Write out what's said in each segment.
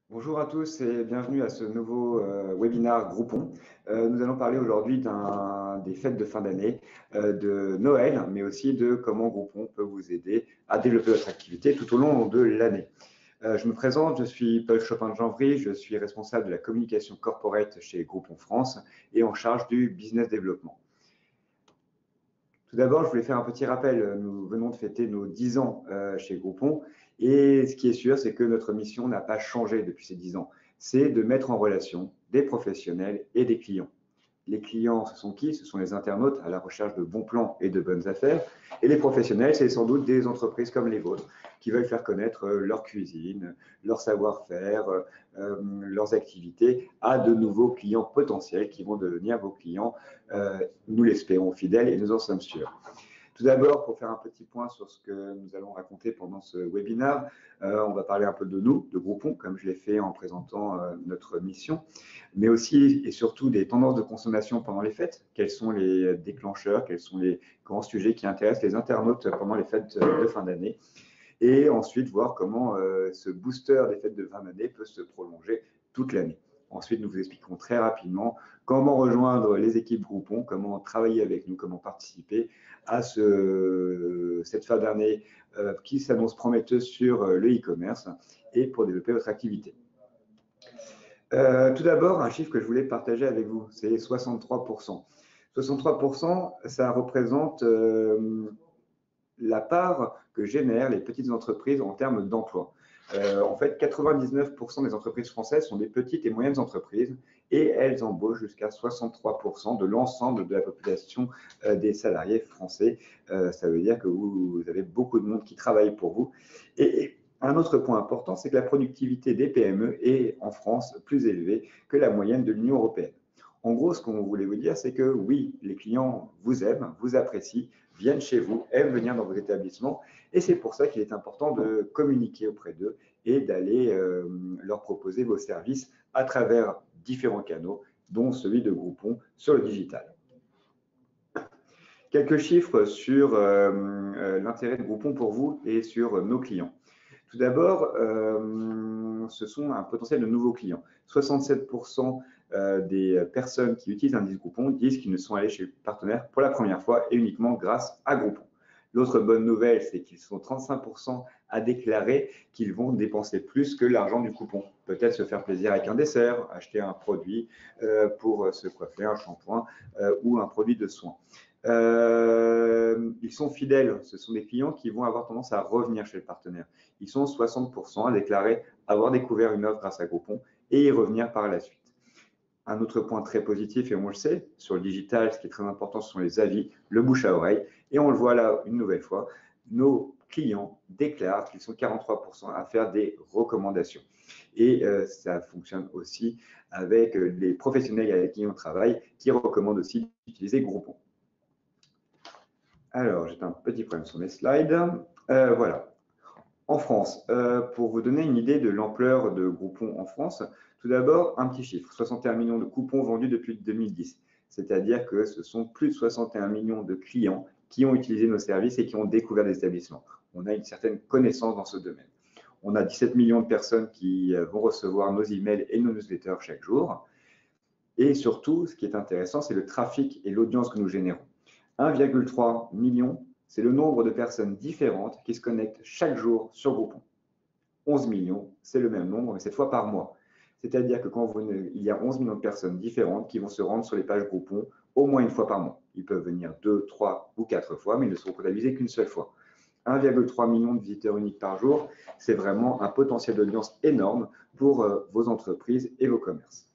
Bonjour à tous et bienvenue à ce nouveau webinaire Groupon. Nous allons parler aujourd'hui des fêtes de fin d'année, de Noël, mais aussi de comment Groupon peut vous aider à développer votre activité tout au long de l'année. Je me présente, je suis Paul Chopin-Janvry, je suis responsable de la communication corporate chez Groupon France et en charge du business développement. Tout d'abord, je voulais faire un petit rappel. Nous venons de fêter nos 10 ans chez Groupon et ce qui est sûr, c'est que notre mission n'a pas changé depuis ces 10 ans. C'est de mettre en relation des professionnels et des clients. Les clients, ce sont qui? Ce sont les internautes à la recherche de bons plans et de bonnes affaires. Et les professionnels, c'est sans doute des entreprises comme les vôtres qui veulent faire connaître leur cuisine, leur savoir-faire, leurs activités à de nouveaux clients potentiels qui vont devenir vos clients, nous l'espérons, fidèles et nous en sommes sûrs. Tout d'abord, pour faire un petit point sur ce que nous allons raconter pendant ce webinaire, on va parler un peu de nous, de Groupon, comme je l'ai fait en présentant notre mission, mais aussi et surtout des tendances de consommation pendant les fêtes. Quels sont les déclencheurs, quels sont les grands sujets qui intéressent les internautes pendant les fêtes de fin d'année. Et ensuite, voir comment ce booster des fêtes de fin d'année peut se prolonger toute l'année. Ensuite, nous vous expliquerons très rapidement comment rejoindre les équipes Groupon, comment travailler avec nous, comment participer à cette fin d'année qui s'annonce prometteuse sur le e-commerce et pour développer votre activité. Tout d'abord, un chiffre que je voulais partager avec vous, c'est 63%. 63%, ça représente la part que génèrent les petites entreprises en termes d'emploi. En fait, 99% des entreprises françaises sont des petites et moyennes entreprises et elles embauchent jusqu'à 63% de l'ensemble de la population des salariés français. Ça veut dire que vous avez beaucoup de monde qui travaille pour vous. Et un autre point important, c'est que la productivité des PME est en France plus élevée que la moyenne de l'Union européenne. En gros, ce qu'on voulait vous dire, c'est que oui, les clients vous aiment, vous apprécient, viennent chez vous, aiment venir dans vos établissements. Et c'est pour ça qu'il est important de communiquer auprès d'eux et d'aller leur proposer vos services à travers différents canaux, dont celui de Groupon sur le digital. Quelques chiffres sur l'intérêt de Groupon pour vous et sur nos clients. Tout d'abord, ce sont un potentiel de nouveaux clients. 67% des personnes qui utilisent Indice Groupon disent qu'ils ne sont allés chez le partenaire pour la première fois et uniquement grâce à Groupon. L'autre bonne nouvelle, c'est qu'ils sont 35% à déclarer qu'ils vont dépenser plus que l'argent du coupon. Peut-être se faire plaisir avec un dessert, acheter un produit pour se coiffer, un shampoing ou un produit de soin. Ils sont fidèles, ce sont des clients qui vont avoir tendance à revenir chez le partenaire. Ils sont 60% à déclarer avoir découvert une offre grâce à Groupon et y revenir par la suite. Un autre point très positif, et on le sait, sur le digital, ce qui est très important, ce sont les avis, le bouche à oreille. Et on le voit là une nouvelle fois, nos clients déclarent qu'ils sont 43% à faire des recommandations. Et ça fonctionne aussi avec les professionnels avec qui on travaille, qui recommandent aussi d'utiliser Groupon. Alors, j'ai un petit problème sur mes slides. Voilà. En France, pour vous donner une idée de l'ampleur de Groupon en France, tout d'abord, un petit chiffre, 61 millions de coupons vendus depuis 2010. C'est-à-dire que ce sont plus de 61 millions de clients qui ont utilisé nos services et qui ont découvert des établissements. On a une certaine connaissance dans ce domaine. On a 17 millions de personnes qui vont recevoir nos emails et nos newsletters chaque jour. Et surtout, ce qui est intéressant, c'est le trafic et l'audience que nous générons. 1,3 million, c'est le nombre de personnes différentes qui se connectent chaque jour sur Groupon. 11 millions, c'est le même nombre, mais cette fois par mois. C'est-à-dire que il y a 11 millions de personnes différentes qui vont se rendre sur les pages Groupon au moins une fois par mois. Ils peuvent venir 2, 3 ou 4 fois, mais ils ne seront comptabilisés qu'une seule fois. 1,3 million de visiteurs uniques par jour, c'est vraiment un potentiel d'audience énorme pour vos entreprises et vos commerces.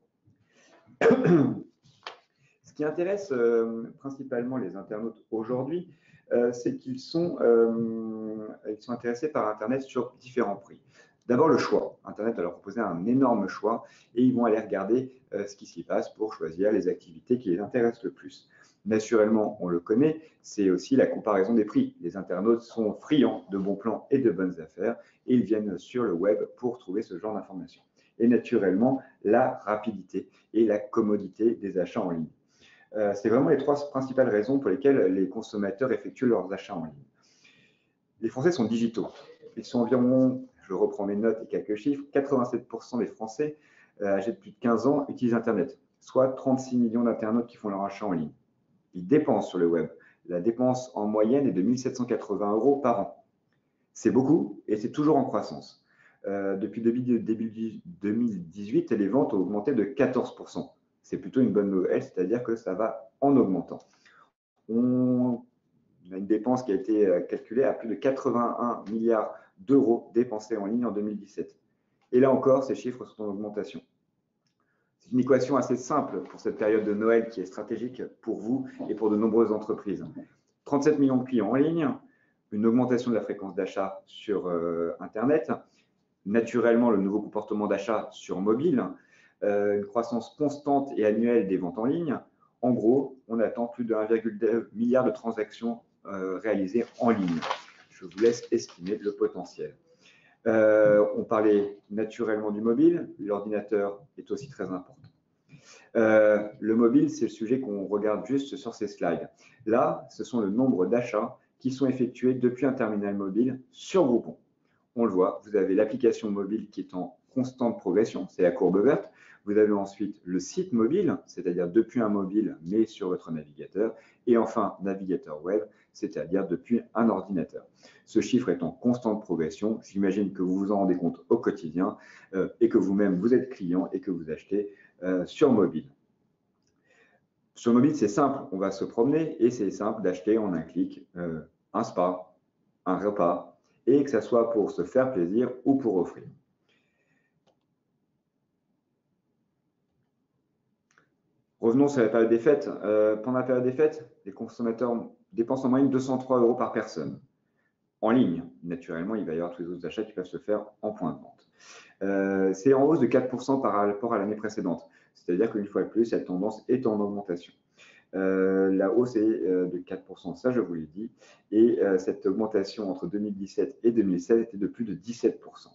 Ce qui intéresse principalement les internautes aujourd'hui, c'est qu'ils sont intéressés par Internet sur différents prix. D'abord, le choix. Internet va leur proposer un énorme choix et ils vont aller regarder ce qui s'y passe pour choisir les activités qui les intéressent le plus. Naturellement, on le connaît, c'est aussi la comparaison des prix. Les internautes sont friands de bons plans et de bonnes affaires et ils viennent sur le web pour trouver ce genre d'informations. Et naturellement, la rapidité et la commodité des achats en ligne. C'est vraiment les trois principales raisons pour lesquelles les consommateurs effectuent leurs achats en ligne. Les Français sont digitaux. Ils sont environ, je reprends mes notes et quelques chiffres, 87% des Français âgés de plus de 15 ans utilisent Internet, soit 36 millions d'internautes qui font leur achat en ligne. Ils dépensent sur le web. La dépense en moyenne est de 1 780 € par an. C'est beaucoup et c'est toujours en croissance. Depuis début 2018, les ventes ont augmenté de 14%. C'est plutôt une bonne nouvelle, c'est-à-dire que ça va en augmentant. On a une dépense qui a été calculée à plus de 81 milliards d'euros dépensés en ligne en 2017. Et là encore, ces chiffres sont en augmentation. C'est une équation assez simple pour cette période de Noël qui est stratégique pour vous et pour de nombreuses entreprises. 37 millions de clients en ligne, une augmentation de la fréquence d'achat sur Internet, naturellement le nouveau comportement d'achat sur mobile, une croissance constante et annuelle des ventes en ligne. En gros, on attend plus de 1,2 milliard de transactions réalisées en ligne. Je vous laisse estimer le potentiel. On parlait naturellement du mobile, l'ordinateur est aussi très important. Le mobile, c'est le sujet qu'on regarde juste sur ces slides. Là, ce sont le nombre d'achats qui sont effectués depuis un terminal mobile sur Groupon. On le voit, vous avez l'application mobile qui est en constante progression, c'est la courbe verte. Vous avez ensuite le site mobile, c'est-à-dire depuis un mobile, mais sur votre navigateur. Et enfin, navigateur web, c'est-à-dire depuis un ordinateur. Ce chiffre est en constante progression. J'imagine que vous vous en rendez compte au quotidien et que vous-même, vous êtes client et que vous achetez sur mobile. Sur mobile, c'est simple, on va se promener et c'est simple d'acheter en un clic un spa, un repas, et que ce soit pour se faire plaisir ou pour offrir. Revenons sur la période des fêtes. Pendant la période des fêtes, les consommateurs dépensent en moyenne 203 € par personne. En ligne, naturellement, il va y avoir tous les autres achats qui peuvent se faire en point de vente. C'est en hausse de 4% par rapport à l'année précédente. C'est-à-dire qu'une fois de plus, cette tendance est en augmentation. La hausse est de 4%, ça je vous l'ai dit, et cette augmentation entre 2017 et 2016 était de plus de 17%.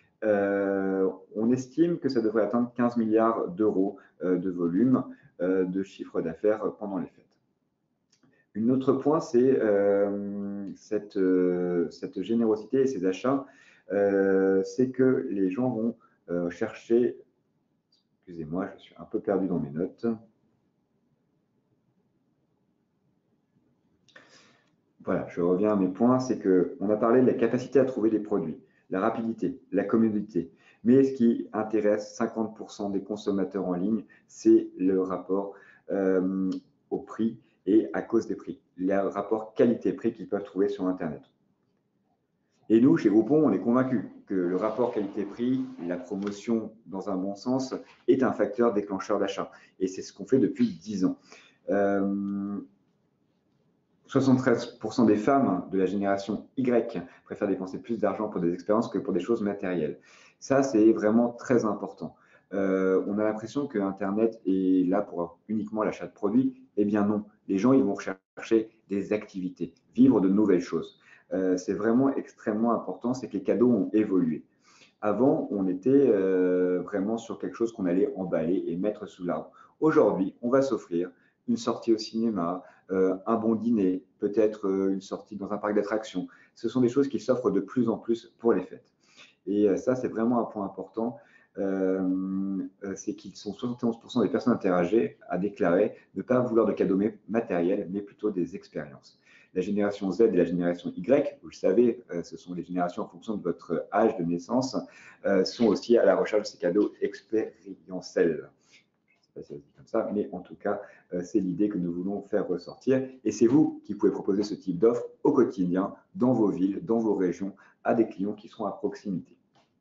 On estime que ça devrait atteindre 15 milliards d'euros de volume de chiffre d'affaires pendant les fêtes. Un autre point, c'est cette générosité et ces achats, c'est que les gens vont chercher, excusez-moi, je suis un peu perdu dans mes notes. Voilà, je reviens à mes points, c'est qu'on a parlé de la capacité à trouver des produits, la rapidité, la commodité. Mais ce qui intéresse 50% des consommateurs en ligne, c'est le rapport au prix et à cause des prix, le rapport qualité-prix qu'ils peuvent trouver sur Internet. Et nous, chez Groupon, on est convaincus que le rapport qualité-prix, la promotion dans un bon sens, est un facteur déclencheur d'achat. Et c'est ce qu'on fait depuis 10 ans. 73% des femmes de la génération Y préfèrent dépenser plus d'argent pour des expériences que pour des choses matérielles. Ça, c'est vraiment très important. On a l'impression que Internet est là pour uniquement l'achat de produits. Eh bien non, les gens ils vont rechercher des activités, vivre de nouvelles choses. C'est vraiment extrêmement important, c'est que les cadeaux ont évolué. Avant, on était vraiment sur quelque chose qu'on allait emballer et mettre sous l'arbre. Aujourd'hui, on va s'offrir une sortie au cinéma, un bon dîner, peut-être une sortie dans un parc d'attractions. Ce sont des choses qui s'offrent de plus en plus pour les fêtes. Et ça, c'est vraiment un point important. C'est qu'ils sont 71% des personnes interrogées à déclarer ne pas vouloir de cadeaux matériels, mais plutôt des expériences. La génération Z et la génération Y, vous le savez, ce sont les générations en fonction de votre âge de naissance, sont aussi à la recherche de ces cadeaux expérientiels. Je ne sais pas si ça se dit comme ça, mais en tout cas, c'est l'idée que nous voulons faire ressortir. Et c'est vous qui pouvez proposer ce type d'offre au quotidien, dans vos villes, dans vos régions, à des clients qui seront à proximité.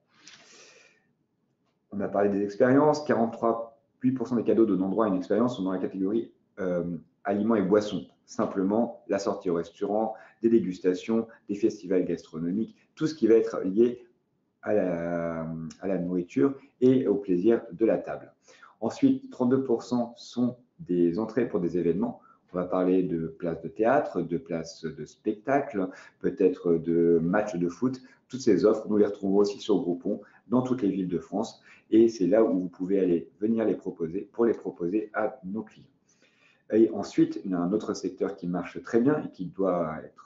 On a parlé des expériences, 43,8% des cadeaux donnant droit à une expérience sont dans la catégorie aliments et boissons. Simplement, la sortie au restaurant, des dégustations, des festivals gastronomiques, tout ce qui va être lié à la nourriture et au plaisir de la table. Ensuite, 32% sont des entrées pour des événements. On va parler de places de théâtre, de places de spectacle, peut-être de matchs de foot. Toutes ces offres, nous les retrouvons aussi sur Groupon dans toutes les villes de France. Et c'est là où vous pouvez venir les proposer pour les proposer à nos clients. Et ensuite, il y a un autre secteur qui marche très bien et qui doit être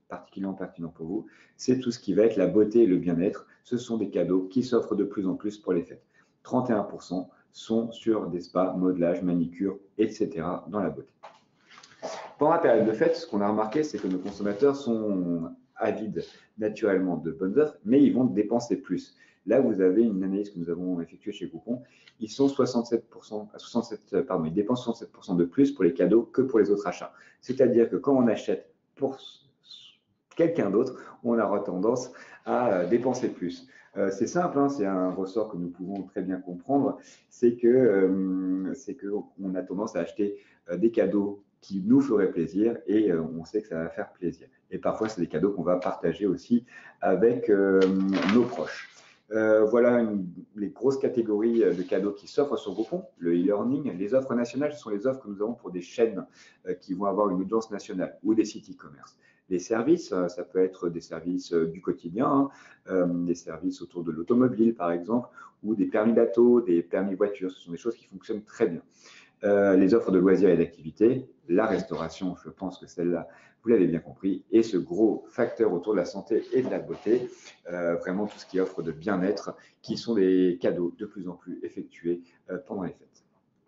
particulièrement pertinent pour vous, c'est tout ce qui va être la beauté et le bien-être. Ce sont des cadeaux qui s'offrent de plus en plus pour les fêtes. 31% sont sur des spas, modelage, manicure, etc. dans la beauté. Pendant la période de fête, ce qu'on a remarqué, c'est que nos consommateurs sont avides naturellement de bonnes offres, mais ils vont dépenser plus. Là, vous avez une analyse que nous avons effectuée chez Groupon. Ils sont 67%, ils dépensent 67% de plus pour les cadeaux que pour les autres achats. C'est-à-dire que quand on achète pour quelqu'un d'autre, on aura tendance à dépenser plus. C'est simple, hein, c'est un ressort que nous pouvons très bien comprendre, c'est que on a tendance à acheter des cadeaux qui nous feraient plaisir et on sait que ça va faire plaisir. Et parfois, c'est des cadeaux qu'on va partager aussi avec nos proches. Voilà les grosses catégories de cadeaux qui s'offrent sur Groupon. Le e-learning, les offres nationales, ce sont les offres que nous avons pour des chaînes qui vont avoir une audience nationale ou des sites e-commerce. Les services, ça peut être des services du quotidien, hein, des services autour de l'automobile par exemple, ou des permis bateau, des permis voiture. Ce sont des choses qui fonctionnent très bien. Les offres de loisirs et d'activités, la restauration, je pense que celle-là, vous l'avez bien compris, et ce gros facteur autour de la santé et de la beauté, vraiment tout ce qui offre de bien-être, qui sont des cadeaux de plus en plus effectués pendant les fêtes.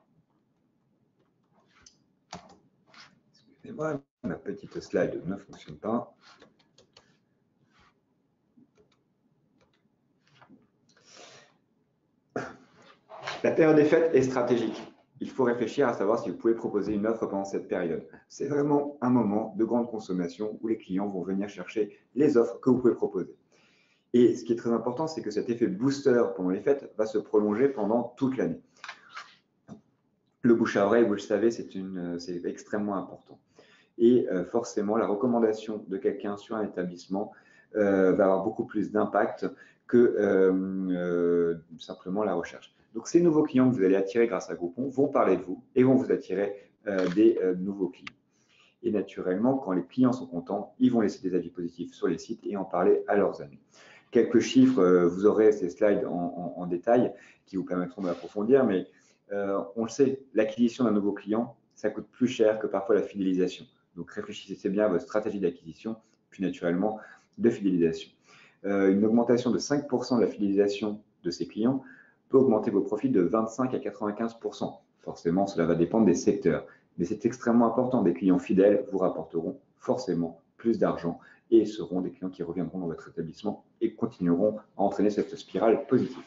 Excusez-moi, ma petite slide ne fonctionne pas. La période des fêtes est stratégique. Il faut réfléchir à savoir si vous pouvez proposer une offre pendant cette période. C'est vraiment un moment de grande consommation où les clients vont venir chercher les offres que vous pouvez proposer. Et ce qui est très important, c'est que cet effet booster pendant les fêtes va se prolonger pendant toute l'année. Le bouche à oreille, vous le savez, c'est extrêmement important. Et forcément, la recommandation de quelqu'un sur un établissement va avoir beaucoup plus d'impact que simplement la recherche. Donc, ces nouveaux clients que vous allez attirer grâce à Groupon vont parler de vous et vont vous attirer des nouveaux clients. Et naturellement, quand les clients sont contents, ils vont laisser des avis positifs sur les sites et en parler à leurs amis. Quelques chiffres, vous aurez ces slides en détail qui vous permettront d'approfondir, mais on le sait, l'acquisition d'un nouveau client, ça coûte plus cher que parfois la fidélisation. Donc, réfléchissez bien à votre stratégie d'acquisition, puis naturellement de fidélisation. Une augmentation de 5% de la fidélisation de ces clients peut augmenter vos profits de 25 à 95%. Forcément, cela va dépendre des secteurs. Mais c'est extrêmement important. Des clients fidèles vous rapporteront forcément plus d'argent et seront des clients qui reviendront dans votre établissement et continueront à entraîner cette spirale positive.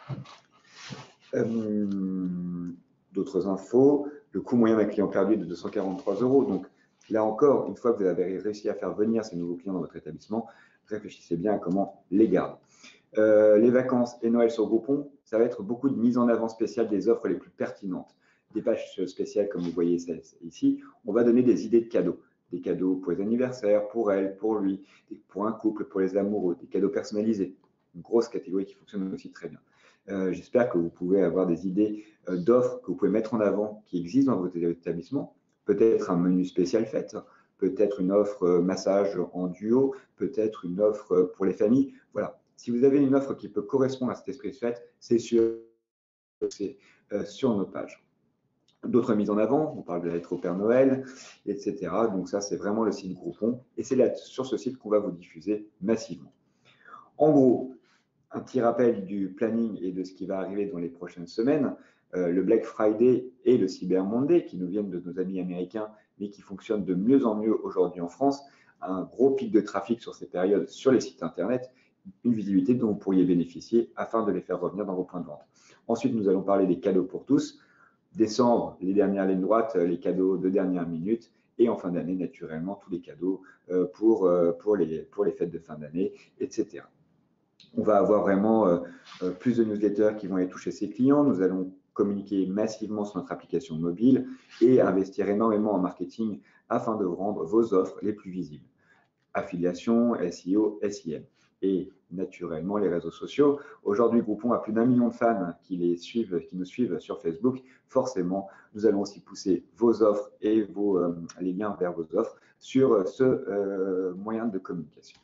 D'autres infos, le coût moyen d'un client perdu est de 243 €. Donc là encore, une fois que vous avez réussi à faire venir ces nouveaux clients dans votre établissement, réfléchissez bien à comment les garder. Les vacances et Noël sur Groupon, ça va être beaucoup de mise en avant spéciale des offres les plus pertinentes. Des pages spéciales comme vous voyez ici, on va donner des idées de cadeaux. Des cadeaux pour les anniversaires, pour elle, pour lui, pour un couple, pour les amoureux, des cadeaux personnalisés. Une grosse catégorie qui fonctionne aussi très bien. J'espère que vous pouvez avoir des idées d'offres que vous pouvez mettre en avant qui existent dans votre établissement. Peut-être un menu spécial fête, peut-être une offre massage en duo, peut-être une offre pour les familles. Voilà. Si vous avez une offre qui peut correspondre à cet esprit de fête, c'est sûr que c'est sur nos pages. D'autres mises en avant, on parle de la lettre au Père Noël, etc. Donc ça, c'est vraiment le site Groupon. Et c'est là, sur ce site qu'on va vous diffuser massivement. En gros, un petit rappel du planning et de ce qui va arriver dans les prochaines semaines. Le Black Friday et le Cyber Monday, qui nous viennent de nos amis américains, mais qui fonctionnent de mieux en mieux aujourd'hui en France. Un gros pic de trafic sur ces périodes sur les sites Internet, une visibilité dont vous pourriez bénéficier afin de les faire revenir dans vos points de vente. Ensuite, nous allons parler des cadeaux pour tous. Décembre, les dernières lignes droites, les cadeaux de dernière minute. Et en fin d'année, naturellement, tous les cadeaux pour les fêtes de fin d'année, etc. On va avoir vraiment plus de newsletters qui vont aller toucher ses clients. Nous allons communiquer massivement sur notre application mobile et investir énormément en marketing afin de rendre vos offres les plus visibles. Affiliation, SEO, SEM et naturellement les réseaux sociaux. Aujourd'hui, Groupon a plus d'1 million de fans qui nous suivent sur Facebook. Forcément, nous allons aussi pousser vos offres et les liens vers vos offres sur ce moyen de communication.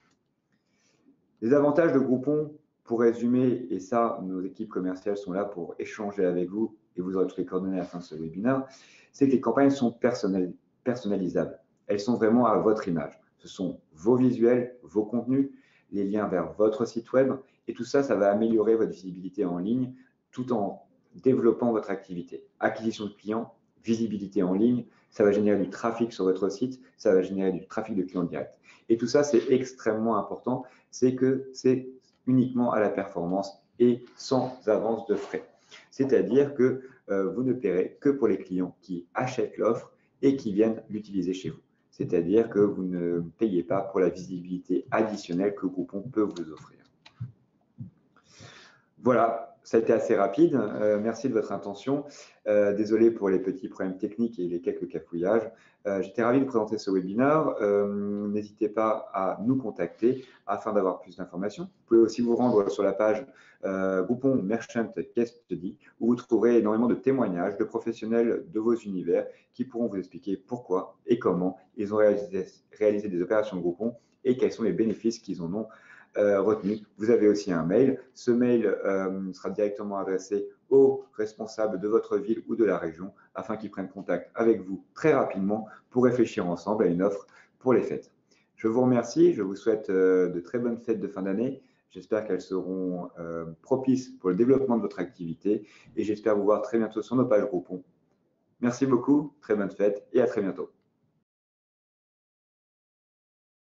Les avantages de Groupon, pour résumer, et ça, nos équipes commerciales sont là pour échanger avec vous et vous aurez toutes les coordonnées à la fin de ce webinaire, c'est que les campagnes sont personnalisables. Elles sont vraiment à votre image. ce sont vos visuels, vos contenus, les liens vers votre site web. Et tout ça, ça va améliorer votre visibilité en ligne tout en développant votre activité. Acquisition de clients, visibilité en ligne, ça va générer du trafic sur votre site, ça va générer du trafic de clients directs. Et tout ça, c'est extrêmement important, c'est que c'est uniquement à la performance et sans avance de frais. C'est-à-dire que vous ne paierez que pour les clients qui achètent l'offre et qui viennent l'utiliser chez vous. C'est-à-dire que vous ne payez pas pour la visibilité additionnelle que Groupon peut vous offrir. Voilà, ça a été assez rapide. Merci de votre intention. Désolé pour les petits problèmes techniques et les quelques cafouillages. J'étais ravi de présenter ce webinaire. N'hésitez pas à nous contacter afin d'avoir plus d'informations. Vous pouvez aussi vous rendre sur la page Groupon Merchant Case Study où vous trouverez énormément de témoignages de professionnels de vos univers qui pourront vous expliquer pourquoi et comment ils ont réalisé des opérations de Groupon et quels sont les bénéfices qu'ils en ont retenu. Vous avez aussi un mail. Ce mail sera directement adressé aux responsables de votre ville ou de la région afin qu'ils prennent contact avec vous très rapidement pour réfléchir ensemble à une offre pour les fêtes. Je vous remercie. Je vous souhaite de très bonnes fêtes de fin d'année. J'espère qu'elles seront propices pour le développement de votre activité et j'espère vous voir très bientôt sur nos pages Groupon. Merci beaucoup, très bonne fête et à très bientôt.